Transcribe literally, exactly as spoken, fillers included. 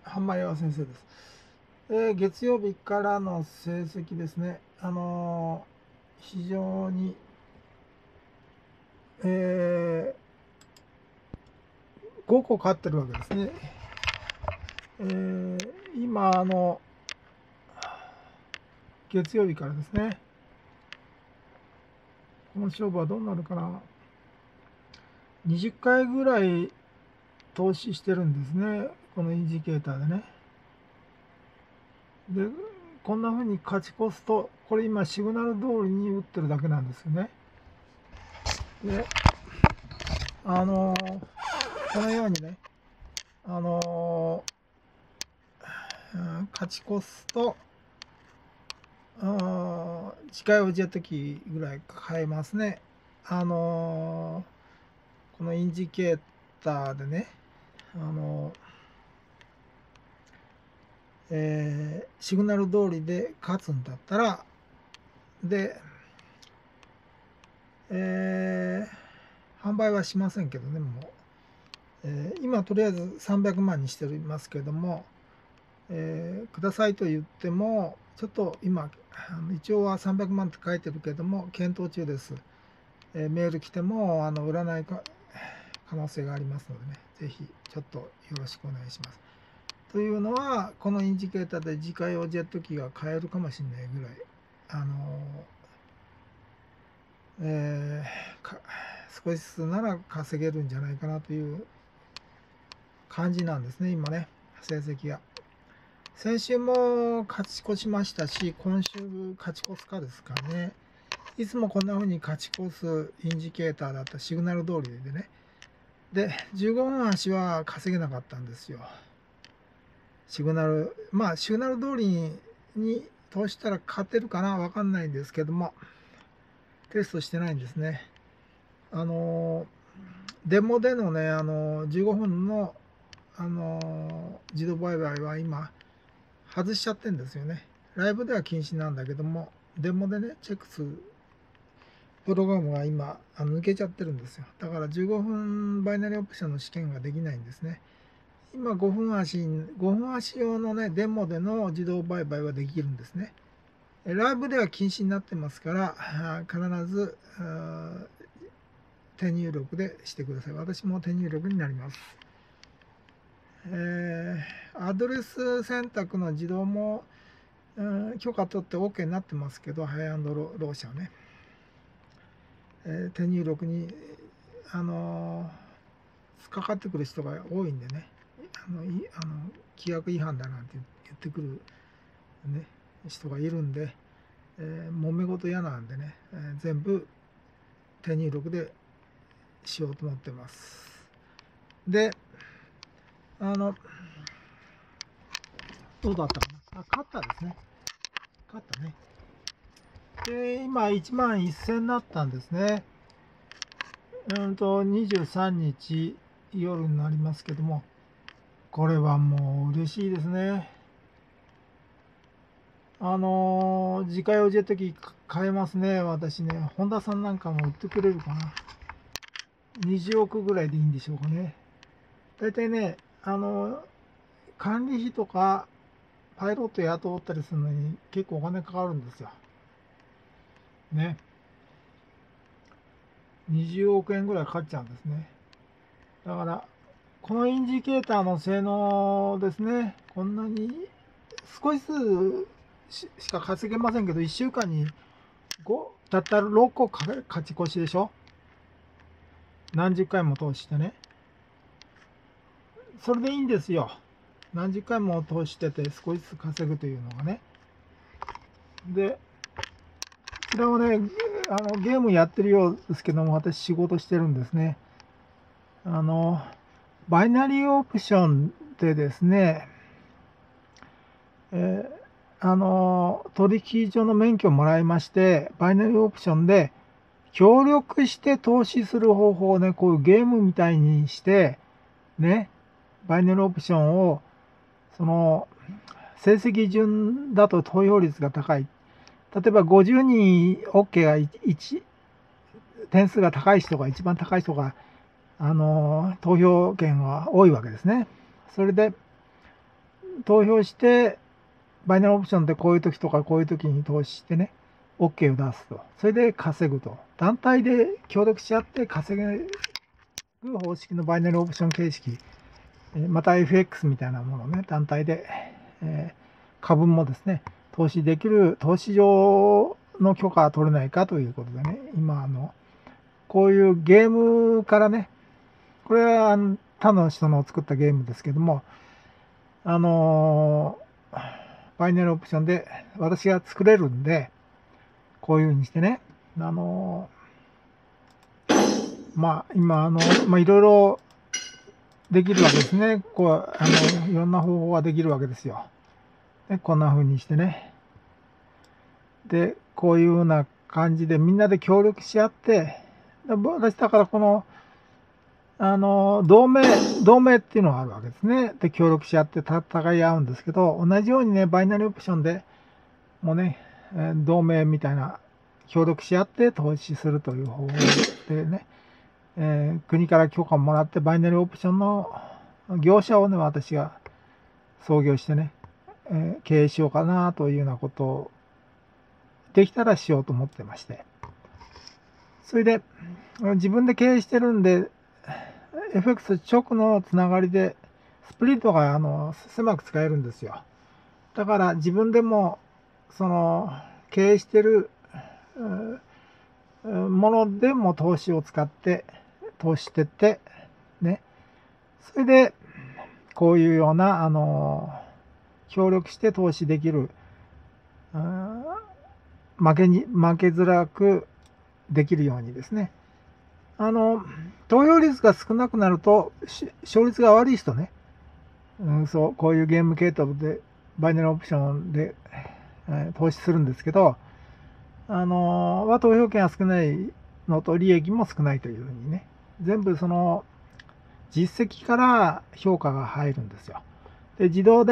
浜岩先生です。えー月曜日からの成績ですね。あのー非常に、えーごこ勝ってるわけですね。えー今、あの、月曜日からですね。この勝負はどうなるかな。にじゅっかいぐらい投資してるんですね。このインジケーターでね。で、こんな風に勝ち越すと、これ今シグナル通りに打ってるだけなんですよね。で、あのーこのようにね、あのーうん勝ち越すと、あー近いうちや時ぐらい変えますね。あのーこのインジケーターでね、あのーえーシグナル通りで勝つんだったら、で、えー販売はしませんけどね、もう。えー今とりあえずさんびゃくまんにしてますけども、えーくださいと言っても、ちょっと今、あの一応はさんびゃくまんって書いてるけども、検討中です。えーメール来ても、あの売らないか可能性がありますのでね、ぜひちょっとよろしくお願いします。というのは、このインジケーターで自家用ジェット機が買えるかもしれないぐらい、あのえーか少しずつなら稼げるんじゃないかなという感じなんですね、今ね、成績が。先週も勝ち越しましたし、今週勝ち越すかですかね。いつもこんな風に勝ち越すインジケーターだったシグナル通りでね。で、じゅうごふん足は稼げなかったんですよ。シグナル、まあ、シグナル通りにに通したら勝てるかなわかんないんですけども、テストしてないんですね。あの、デモでのね、あの、じゅうごふんの、あの、自動売買は今、外しちゃってんですよね。ライブでは禁止なんだけども、デモでね、チェックするプログラムが今、あの抜けちゃってるんですよ。だからじゅうごふんバイナリーオプションの試験ができないんですね。今ごふん足、ごふん足用のね、デモでの自動売買はできるんですね。ライブでは禁止になってますから、必ず手入力でしてください。私も手入力になります。えー、アドレス選択の自動も、うん、許可取って OK になってますけど、ハイアンドロー社ね、えー、手入力に、あのー、かかってくる人が多いんでね、あのいあの規約違反だなんて言ってくる、ね、人がいるんで、えー、揉め事嫌なんでね、えー、全部手入力でしようと思ってます。で、あの、どうだったかな。あ、勝ったですね。勝ったね。で、今いちまんせんになったんですね。うんと、にじゅうさんにち夜になりますけども、これはもう嬉しいですね。あのー、自家用ジェット機買えますね、私ね。ホンダさんなんかも売ってくれるかな。にじゅうおくぐらいでいいんでしょうかね。大体ね、あのー、管理費とか、パイロット雇ったりするのに結構お金かかるんですよ。ね。にじゅうおくえんぐらいかかっちゃうんですね。だから、このインジケーターの性能ですね、こんなに少しずつしか稼げませんけど、いっしゅうかんにごたったろっこ勝ち越しでしょ。何十回も通してね。それでいいんですよ。何十回も通してて少しずつ稼ぐというのがね。で、これをね、あのゲームやってるようですけども、私仕事してるんですね。あの、バイナリーオプションでですね、えーあの取引所の免許をもらいまして、バイナリーオプションで協力して投資する方法をね、こういうゲームみたいにして、ね、バイナリーオプションを、その、成績順だと投票率が高い。例えばごじゅうにん OK がいち、点数が高い人が、一番高い人が、あの投票権は多いわけですね。それで、 投票して、バイナルオプションでこういう時とかこういう時に投資してね、OK を出すと。それで稼ぐと。団体で協力し合って稼ぐ方式のバイナルオプション形式。また エフエックス みたいなものをね、団体で、えー、株もですね、投資できる、投資上の許可は取れないかということでね、今、あの、こういうゲームからね、これは他の人の作ったゲームですけども、あのー、バイナルオプションで私が作れるんで、こういうふうにしてね、あのー、まあ、今、あの、まあ、いろいろできるわけですね。こう、あの、いろんな方法ができるわけですよ。で、こんな風にしてね。で、こういうような感じでみんなで協力し合って、私だからこの、あの、同盟、同盟っていうのがあるわけですね。で、協力し合って戦い合うんですけど、同じようにね、バイナリーオプションでもうね、同盟みたいな、協力し合って投資するという方法でね、えー、国から許可をもらってバイナリーオプションの業者をね、私が創業してね、えー、経営しようかなというようなことをできたらしようと思ってまして。それで、自分で経営してるんで、エフエックス 直のつながりで、スプリットがあの狭く使えるんですよ。だから自分でも、その、経営してるものでも投資を使って、投資してって、ね。それで、こういうような、あの、協力して投資できる、負けに、負けづらくできるようにですね。あの、投票率が少なくなると、勝率が悪い人ね、うん、そう、こういうゲーム系統で、バイナルオプションで、えー、投資するんですけど、あのは投票権が少ないのと利益も少ないというふうにね、全部その実績から評価が入るんですよ。で、自動で